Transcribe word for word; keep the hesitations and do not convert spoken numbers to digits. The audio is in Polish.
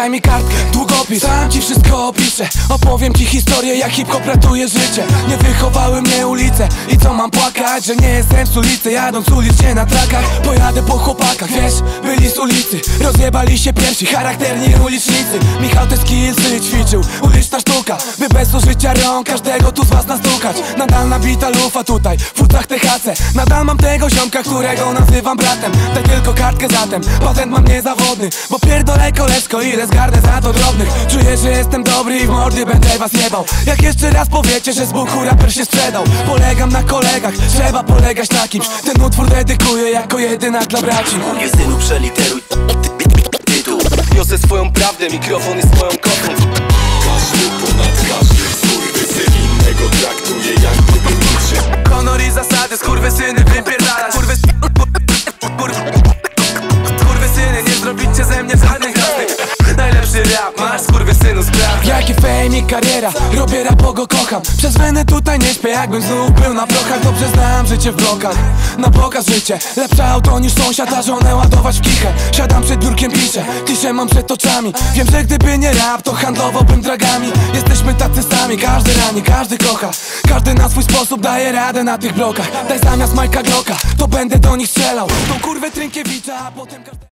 Daj mi kartkę, długopis, sam ci wszystko opiszę. Opowiem ci historię, jak hip-hop ratuje życie. Nie wychowały mnie ulice i co mam płakać, że nie jestem z ulicy, jadąc ulicznie na trakach. Pojadę po chłopakach, wiesz, byli z ulicy, rozjebali się pierwsi, charakterni ulicznicy. Michał te skillsy ćwiczył, uliczna sztuka, by bez użycia rąk każdego tu z was nastukać. Nadal nabita lufa tutaj, w płucach T H C. Nadal mam tego ziomka, którego nazywam bratem. Daj tylko kartkę zatem, patent mam niezawodny, bo pierdolę koleżko, ile zgarnę za to drobnych. Czuję, że jestem dobry i w mordy będę was jebał. Jak jeszcze raz powiecie, że z buchu raper się sprzedał. Polegam na kolegach, trzeba polegać na kimś. Ten utwór dedykuję jako jedyna dla braci. Mówię synu, przeliteruj tytuł. Niosę swoją prawdę, mikrofon jest moją kotą. Każdy ponad każdy, skurwysyn innego traktuje jak gdyby niczym. Honor i zasady, skurwysyny wypierdalać. Skurwys... Skurwysyny, nie zrobicie ze mnie żadnych gwiazdek. Najlepszy rap, masz skurwysynu sprawdź. Jaki fame i kariera, robię rap, bo go kocham. Przez weny tutaj nie śpię, jakbym znów był na prochach. Dobrze znam życie w blokach, na pokaz życie. Lepsze auto niż sąsiad, a żonę ładować w kichę. Siadam przed biurkiem, piszę, tiszę mam przed oczami. Wiem, że gdyby nie rap, to handlowałbym dragami. Jesteśmy tacy sami, każdy rani, każdy kocha. Każdy na swój sposób daje radę na tych blokach. Daj zamiast Majka Glocka, to będę do nich strzelał. Tą kurwę Trynkiewicza, a potem...